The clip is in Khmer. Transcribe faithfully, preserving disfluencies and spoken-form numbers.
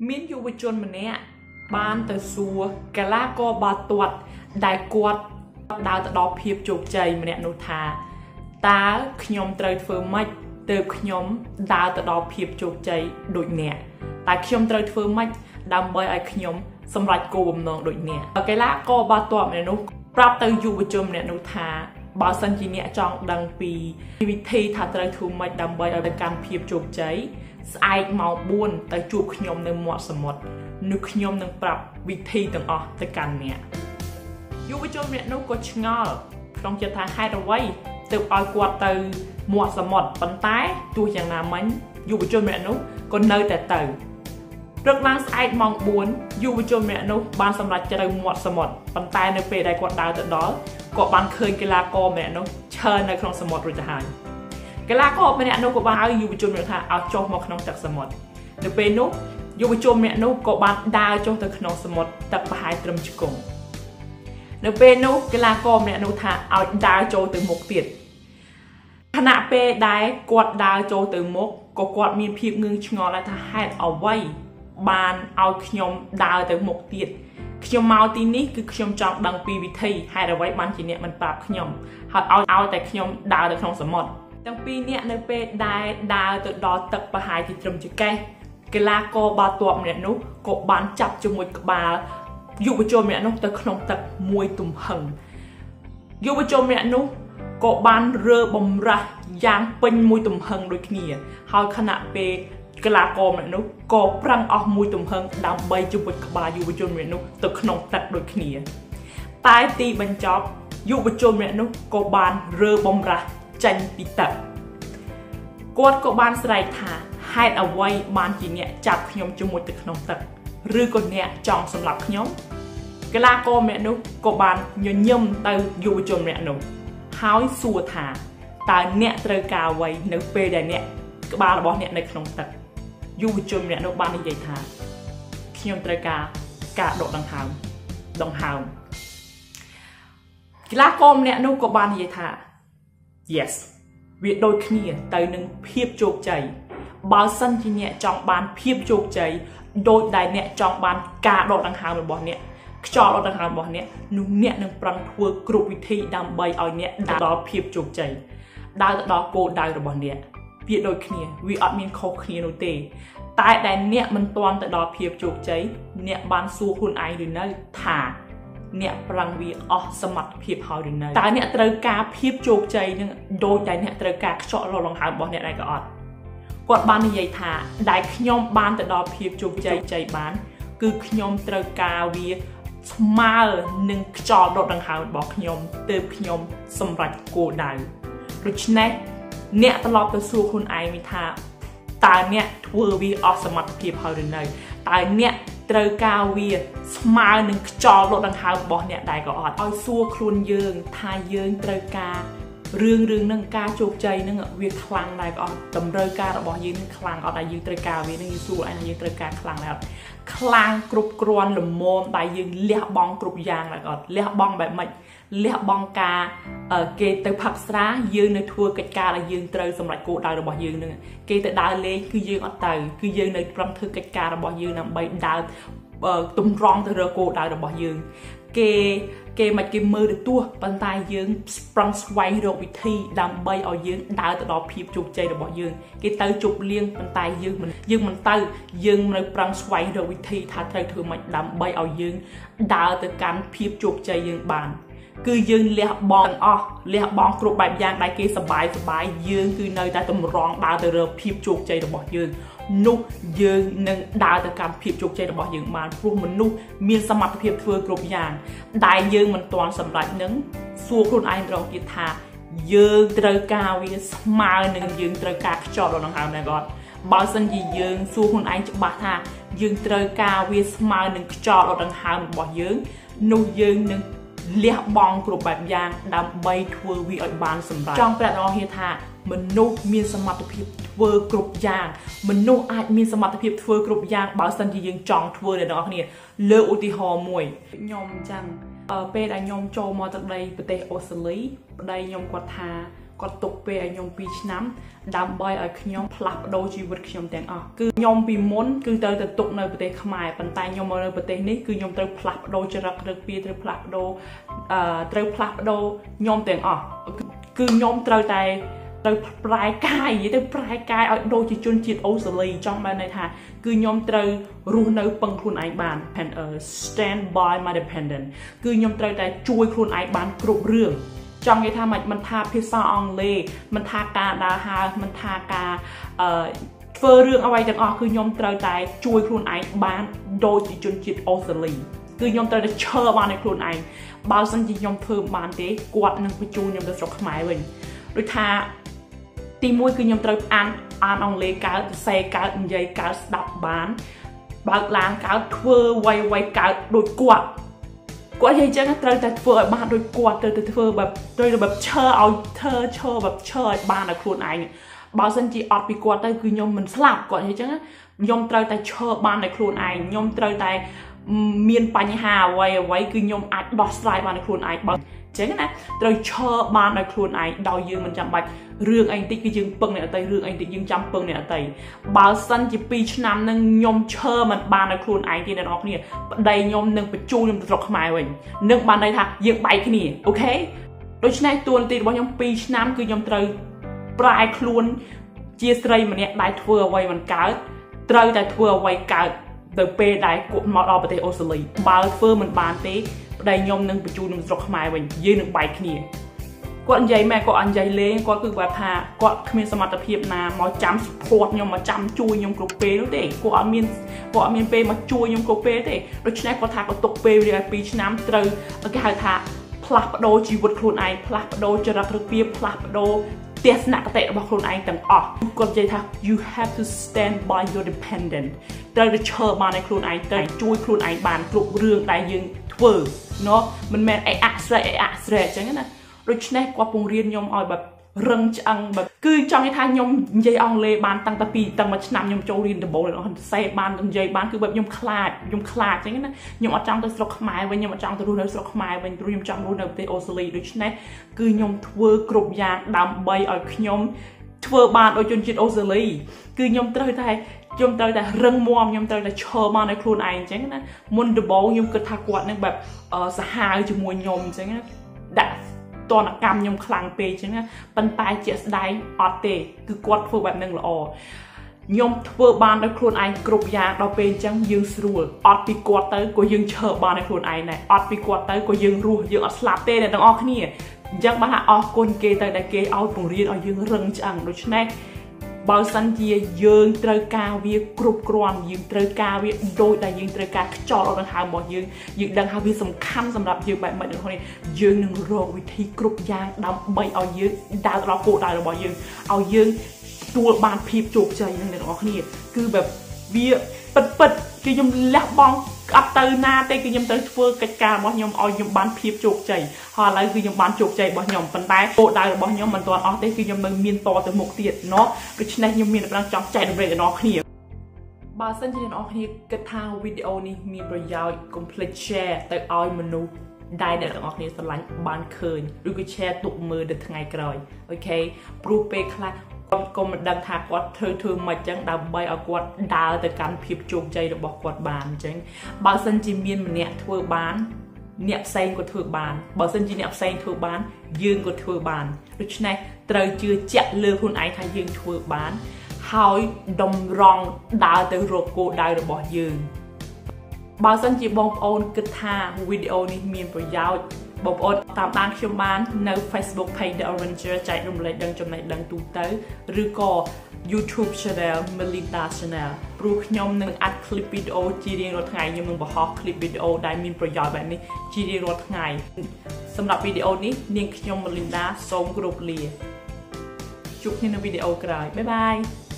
មានយុវជនម្នាក់បានទៅសួរកីឡាករបាល់ទាត់ដែលគាត់ដើរទៅដល់ភាពជោគជ័យម្នាក់នោះថាតើខ្ញុំត្រូវធ្វើម៉េចទើបខ្ញុំដើរទៅដល់ភាពជោគជ័យដូចអ្នកតែខ្ញុំត្រូវធ្វើម៉េចដើម្បីឲ្យខ្ញុំសម្រេចគោលបំណងដូចអ្នកកីឡាករបាល់ទាត់ម្នាក់នោះប្រាប់ទៅយុវជនម្នាក់នោះថាបើសិនជាអ្នកចង់ដឹងពីវិធីថាត្រូវធ្វើម៉េចដើម្បីឲ្យទៅកាន់ភាពជោគជ័យស្អែកម៉ោងបួនទៅជួបខ្ញុំនៅមាត់សមុទ្រនោះខ្ញុំនឹងប្រាប់វិធីទាំងអស់ទៅកាន់អ្នកយុវជនម្នាក់នោះក៏ឆ្ងល់ក្នុងចិត្តថាហេតុអ្វីទើបឲ្យគាត់ទៅមាត់សមុទ្រប៉ុន្តែទោះយ៉ាងណាមិញយុវជនម្នាក់នោះក៏នៅតែទៅព្រឹកឡើងស្អែកម៉ោងបួនយុវជនម្នាក់នោះបានសម្រេចទៅមាត់សមុទ្រប៉ុន្តែនៅពេលដែលគាត់ដើរទៅដល់ក៏បានឃើញកីឡាករម្នាក់នោះឈរនៅក្នុងសមុទ្ររួចទៅហើយកីឡាករម្នាក់នោះក៏បានឲ្យយុវជនម្នាក់ថាឲ្យចុះមកក្នុងទឹកសមុទ្រនៅពេលនោះយុវជនម្នាក់នោះក៏បានដើរចុះទៅក្នុងសមុទ្រទឹកប្រហែលត្រឹមជង្គង់នៅពេលនោះកីឡាករម្នាក់នោះថាឲ្យដើរចូលទៅមុខទៀតខណៈពេលដែលគាត់ដើរចូលទៅមុខក៏គាត់មានភាពងឿងឆ្ងល់ថាហេតុអ្វីបានឲ្យខ្ញុំដើរទៅមុខទៀតខ្ញុំមកទីនេះគឺខ្ញុំចង់ដឹងពីវិធីហេតុអ្វីបានជាអ្នកមិនប្រាប់ខ្ញុំហើយឲ្យឲ្យតែខ្ញុំដើរទៅក្នុងសមុទ្រទាំងពីរនាក់នៅពេលដែលដើរទៅដល់ទឹកប្រហែលជាត្រឹមចង្កេះកីឡាករបាល់ទាត់ម្នាក់នោះក៏បានចាប់ជាមួយក្បាលយុវជនម្នាក់នោះទៅក្នុងទឹកមួយទំហឹងយុវជនម្នាក់នោះក៏បានរើបំរាស់យ៉ាងពេញមួយទំហឹងដូចគ្នាហើយខណៈពេលកីឡាករម្នាក់នោះក៏ប្រឹងអស់មួយទំហឹងដើម្បីជំនួយក្បាលយុវជនម្នាក់នោះទៅក្នុងទឹកដូចគ្នាតែទីបញ្ចប់យុវជនម្នាក់នោះក៏បានរើបំរាស់ចេញពីទឹកគាត់ក៏បានស្រែកថាហេតុអ្វីបានជាអ្នកចាប់ខ្ញុំជាមួយទៅក្នុងទឹកឬក៏អ្នកចង់សម្លាប់ខ្ញុំកីឡាករម្នាក់នោះក៏បានញញឹមទៅយុវជនម្នាក់នោះហើយសួរថាតើអ្នកត្រូវការអ្វីនៅពេលដែលអ្នកក្បាលរបស់អ្នកនៅក្នុងទឹកយុវជនម្នាក់នោះបាននិយាយថាខ្ញុំត្រូវការការដកដង្ហើមដង្ហើមកីឡាករម្នាក់នោះក៏បាននិយាយថា yes វាដូចគ្នាទៅនឹងភាពជោគជ័យបើសិនជាអ្នកចង់បានភាពជោគជ័យដោយដែលអ្នកចង់បានការដកដង្ហើមរបស់អ្នកខ្យល់ដកដង្ហើមរបស់អ្នកនោះអ្នកនឹងប្រឹងធ្វើគ្រប់វិធីដើម្បីឲ្យអ្នកដើរដល់ភាពជោគជ័យដើរទៅដល់គោលដៅរបស់អ្នកវាដូចគ្នាវាអត់មានខុសគ្នានោះទេតែដែលអ្នកមិនទាន់ទៅដល់ភាពជោគជ័យអ្នកបានសួរខ្លួនឯងឬនៅថាអ្នកប្រឹងវាអស់សមត្ថភាពហើយឬនៅតើអ្នកត្រូវការភាពជោគជ័យនឹងដោយដែលអ្នកត្រូវការខ្យល់ដង្ហើមរបស់អ្នកដែរក៏អត់គាត់បាននិយាយថាដែលខ្ញុំបានទៅដល់ភាពជោគជ័យជ័យបានគឺខ្ញុំត្រូវការវាស្មើនឹងខ្យល់ដកដង្ហើមរបស់ខ្ញុំទើបខ្ញុំសម្រេចគោលដៅដូច្នេះអ្នកត្រឡប់ទៅសួរខ្លួនឯងវិញថាតើអ្នកធ្វើវាអស់សមត្ថភាពហើយឬនៅតើអ្នកត្រូវការវាស្មើនឹងខ្យល់ដកដង្ហើមរបស់អ្នកដែរក៏អត់ឲ្យសួរខ្លួនយើងថាយើងត្រូវការរឿងរឿងនឹងការជោគជ័យនឹងវាខ្លាំងដែរក៏អត់តម្រូវការរបស់យើងនឹងខ្លាំងអត់ដែលយើងត្រូវការវានឹងយើងសួរឯងថាយើងត្រូវការខ្លាំងដែរអត់ខ្លាំងគ្រប់គ្រាន់ល្មមដែលយើងលះបង់គ្រប់យ៉ាងដែរក៏អត់លះបង់បែបម៉េចលះបង់ការគេទៅផឹកស្រាយើងនៅធ្វើកិច្ចការដែលយើងត្រូវសម្រេចគោលដៅរបស់យើងនឹងគេទៅដើរលេងគឺយើងអត់ទៅគឺយើងនៅប្រឹងធ្វើកិច្ចការរបស់យើងដើម្បីដើរទម្រង់ទៅរកគោលដៅរបស់យើងគេគេមិនគេមើលទៅទោះប៉ុន្តែយើងប្រឹងស្វែងរកវិធីដើម្បីឲ្យយើងដើរទៅដល់ភាពជោគជ័យរបស់យើងគេទៅជប់លៀងប៉ុន្តែយើងមិនយើងមិនទៅយើងនៅប្រឹងស្វែងរកវិធីថាត្រូវធ្វើម៉េចដើម្បីឲ្យយើងដើរទៅកាន់ភាពជោគជ័យយើងបានគឺយើងលះបង់ទាំងអស់លះបង់គ្រប់បែបយ៉ាងដែលគេសប្បាយសប្បាយយើងគឺនៅតែតម្រង់ដើរទៅរកភាពជោគជ័យរបស់យើងនោះយើងនឹងដើរទៅកាន់ភាពជោគជ័យរបស់យើងបានព្រោះមនុស្សមានសមត្ថភាពធ្វើគ្រប់យ៉ាងដែលយើងមិនទាន់សម្រេចនឹងសួរខ្លួនឯងម្ដងទៀតថាយើងត្រូវការវាស្មើនឹងយើងត្រូវការខ្យល់ដង្ហើមដែរគាត់បើសិនជាយើងសួរខ្លួនឯងច្បាស់ថាយើងត្រូវការវាស្មើនឹងខ្យល់ដង្ហើមរបស់យើងនោះយើងនឹងលះបង់គ្រប់បែបយ៉ាងដើម្បីធ្វើវាឲ្យបានសម្រេចចង់ប្រាប់ដល់គ្នាថាមនុស្សមានសមត្ថភាពធ្វើគ្រប់យ៉ាងមនុស្សអាចមានសមត្ថភាពធ្វើគ្រប់យ៉ាងបើសិនជាយើងចង់ធ្វើអ្នកនរគ្នាលើកឧទាហរណ៍មួយខ្ញុំអញ្ចឹងពេលដែលខ្ញុំចូលមកទឹកដីប្រទេសអូស្ត្រាលីប្តីខ្ញុំគាត់ថាគាត់ទុកពេលឲ្យខ្ញុំពីរឆ្នាំដើម្បីឲ្យខ្ញុំផ្លាស់ប្ដូរជីវិតខ្ញុំទាំងអស់គឺខ្ញុំពីមុនគឺត្រូវទៅទុកនៅប្រទេសខ្មែរប៉ុន្តែខ្ញុំមកនៅប្រទេសនេះគឺខ្ញុំត្រូវផ្លាស់ប្ដូរចរិតឬពីត្រូវផ្លាស់ប្ដូរអឺត្រូវផ្លាស់ប្ដូរខ្ញុំទាំងអស់គឺខ្ញុំត្រូវតែត្រូវប្រែកាយនិយាយទៅប្រែកាយឲ្យដូចជាជនជាតិអូស្ត្រាលីចង់បានន័យថាគឺខ្ញុំត្រូវរស់នៅពឹងខ្លួនឯងបាន stand by my dependent គឺខ្ញុំត្រូវតែជួយខ្លួនឯងបានគ្រប់រឿងចង់និយាយថាមិនមិនថាភាសាអង់គ្លេសមិនថាការដើរហើរមិនថាការអឺធ្វើរឿងអ្វីទាំងអស់គឺខ្ញុំត្រូវតែជួយខ្លួនឯងបានដូចជាជនជាតិអូស្ត្រាលីគឺខ្ញុំត្រូវតែឈរបានឲ្យខ្លួនឯងបើមិនជាខ្ញុំធ្វើបានទេគាត់នឹងបញ្ជូនខ្ញុំទៅស្រុកខ្មែរវិញដូចថាទីមួយគឺខ្ញុំត្រូវអានអានអង់គ្លេសកើតសរសេរកើតនិយាយកើតស្ដាប់បានបើកឡានកើតធ្វើໄວៗកើតដូចគាត់គាត់និយាយចឹងត្រូវតែធ្វើឲ្យបានដូចគាត់ត្រូវតែធ្វើបែបត្រូវតែបែបឈរឲ្យធ្វើឈរបែបឈរឲ្យបានឲ្យខ្លួនឯងបើមិនជាអត់ពីគាត់ទៅគឺខ្ញុំមិនស្លាប់គាត់និយាយចឹងខ្ញុំត្រូវតែឈរបានឲ្យខ្លួនឯងខ្ញុំត្រូវតែមានបញ្ហាអ្វីអ្វីគឺខ្ញុំអាចដោះស្រាយបានឲ្យខ្លួនឯងបើចឹងណាត្រូវឈរបានឲ្យខ្លួនឯងដោយយើងមិនចាំបាច់រឿងអីតិចគឺយើងពឹងអ្នកអតីរឿងអីតិចយើងចាំពឹងអ្នកអតីបើសិនជាពីរឆ្នាំនឹងខ្ញុំឈរមិនបានឲ្យខ្លួនឯងទេអ្នកនរគ្នាប្តីខ្ញុំនឹងបញ្ជូនខ្ញុំទៅស្រុកខ្មែរវិញនឹងបានន័យថាយើងបែកគ្នាអូខេដូច្នេះតួនាទីរបស់ខ្ញុំពីរឆ្នាំគឺខ្ញុំត្រូវប្រែខ្លួនជាស្រីម្នាក់ដែលធ្វើអ្វីមិនកើតត្រូវតែធ្វើអ្វីកើតទៅពេលដែលគាត់មកដល់ប្រទេសអូស្ត្រាលីបើធ្វើមិនបានទេប្តីខ្ញុំនឹងបញ្ជូនខ្ញុំស្រុកខ្មែរវិញយើងនឹងបែកគ្នាគាត់និយាយមែនគាត់អត់និយាយលេងគាត់គឺគាត់ថាគាត់គ្មានសមត្ថភាពណាមកចាំ support ខ្ញុំមកចាំជួយខ្ញុំគ្រប់ពេលនោះទេគាត់អត់មានគាត់អត់មានពេលមកជួយខ្ញុំគ្រប់ពេលទេដូច្នេះគាត់ថាគាត់ទុកពេលវាពីរឆ្នាំត្រូវគេហៅថាផ្លាស់ប្ដូរជីវិតខ្លួនឯងផ្លាស់ប្ដូរចរិតរបៀបផ្លាស់ប្ដូរទស្សនគតិរបស់ខ្លួនឯងទាំងអស់គាត់និយាយថា you have to stand by your dependent ត្រូវតែឈរបានឲ្យខ្លួនឯងត្រូវជួយខ្លួនឯងបានគ្រប់រឿងដែលយើងធ្វើណោះមិនមែនអីអាក់ស្រែកអីអាក់ស្រែកអញ្ចឹងណាដូច្នេះគាត់ពង្រៀនខ្ញុំឲ្យแบบរឹងឆ្អឹងแบบគឺចង់និយាយថាខ្ញុំនិយាយអង់គ្លេសបានតាំងតែពីតាំងមួយឆ្នាំខ្ញុំចូលរៀនដំបូងរបស់សរសេរបាននិយាយបានគឺแบบខ្ញុំខ្លាចខ្ញុំខ្លាចអញ្ចឹងណាខ្ញុំអត់ចង់ទៅស្រុកខ្មែរវិញខ្ញុំអត់ចង់ទៅរស់នៅស្រុកខ្មែរវិញព្រោះខ្ញុំចង់រស់នៅប្រទេសអូស្ត្រាលីដូច្នេះគឺខ្ញុំធ្វើគ្រប់យ៉ាងដើម្បីឲ្យខ្ញុំធ្វើបានដោយជនជាតិអូស្ត្រាលីគឺខ្ញុំត្រូវតែខ្ញុំត្រូវតែរឹងមាំខ្ញុំត្រូវតែឈរបានឲ្យខ្លួនឯងអញ្ចឹងណាមុនដំបូងខ្ញុំគិតថាគាត់នឹងแบบសាហាវជាមួយខ្ញុំអញ្ចឹងណាដាក់តនកម្មខ្ញុំខ្លាំងពេកអញ្ចឹងណាប៉ុន្តែជាក់ស្ដែងអត់ទេគឺគាត់ធ្វើបែបហ្នឹងល្អខ្ញុំធ្វើបានដោយខ្លួនឯងគ្រប់យ៉ាងដល់ពេលអញ្ចឹងយើងស្រួលអត់ពីគាត់ទៅក៏យើងឈរបានដោយខ្លួនឯងដែរអត់ពីគាត់ទៅក៏យើងរស់យើងអត់ស្លាប់ទេអ្នកទាំងអស់គ្នាអញ្ចឹងបានថាអរគុណគេទៅដែលគេឲ្យពង្រៀនឲ្យយើងរឹងឆ្អឹងដូច្នេះបើសិនជាយើងត្រូវការវាគ្រប់គ្រាន់យើងត្រូវការវាដូចដែលយើងត្រូវការខ្យល់ដង្ហើមរបស់យើងយើងដឹងថាវាសំខាន់សម្រាប់យើងបែបម៉េចនោះនេះយើងនឹងរកវិធីគ្រប់យ៉ាងដើម្បីឲ្យយើងដើរដល់គោលដៅរបស់យើងឲ្យយើងទទួលបានភាពជោគជ័យនឹងអ្នកនរគ្នាគឺបែបវាពិតពិតគឺខ្ញុំលះបង់អត់ទៅណាទេគឺខ្ញុំត្រូវធ្វើកិច្ចការរបស់ខ្ញុំឲ្យខ្ញុំបានភាពជោគជ័យហើយឥឡូវគឺខ្ញុំបានជោគជ័យរបស់ខ្ញុំប៉ុន្តែគោលដៅរបស់ខ្ញុំមិនទាន់អស់ទេគឺខ្ញុំនៅមានតទៅមុខទៀតណោះដូច្នេះខ្ញុំមានដំណឹងចង់ចែករំលែកដល់អ្នកគ្នាបើសិនជាអ្នកនរគ្នាគិតថាវីដេអូនេះមានប្រយោជន៍កុំភ្លេច share ទៅឲ្យមនុស្សដែលអ្នកទាំងអស់គ្នាស្រឡាញ់បានឃើញឬក៏ share ទុកមើលទៅថ្ងៃក្រោយអូខេព្រោះពេលខ្លះគាត់ក៏មិនដឹងថាគាត់ធ្វើធ្វើមិនអញ្ចឹងដើម្បីឲ្យគាត់ដើរទៅកាន់ភាពជោគជ័យរបស់គាត់បានអញ្ចឹងបើសិនជាមានម្នាក់ធ្វើបានអ្នកផ្សេងក៏ធ្វើបានបើសិនជាអ្នកផ្សេងធ្វើបានយើងក៏ធ្វើបានដូច្នេះត្រូវជឿជាក់លើខ្លួនឯងថាយើងធ្វើបានហើយតម្រង់ដើរទៅរកគោលដៅរបស់យើងបើសិនជាបងប្អូនគិតថាវីដេអូនេះមានប្រយោជន៍បងប្អូនតាមដានខ្ញុំបាននៅ Facebook page The Oranger ចែករំលែកដឹងចំណេះដឹងទូទៅឬក៏ YouTube channel Melinda Channel ព្រោះខ្ញុំនឹងអាត់ clip វីដេអូជារៀងរាល់ថ្ងៃខ្ញុំនឹងបង្ហោះ clip វីដេអូដែលមានប្រយោជន៍បែបនេះជារៀងរាល់ថ្ងៃសម្រាប់វីដេអូនេះនាងខ្ញុំ Melinda សូមគោរពលាជួបគ្នានៅវីដេអូក្រោយបាយបាយ